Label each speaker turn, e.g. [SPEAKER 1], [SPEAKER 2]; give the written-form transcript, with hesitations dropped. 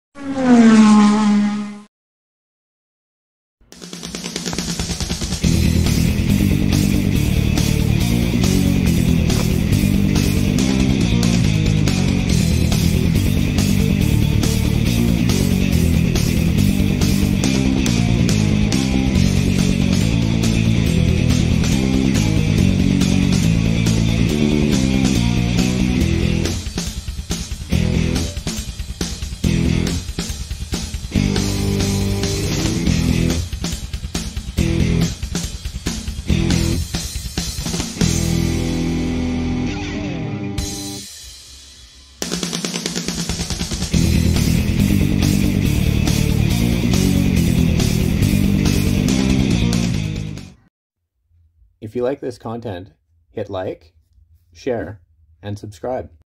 [SPEAKER 1] If you like this content, hit like, share, and subscribe.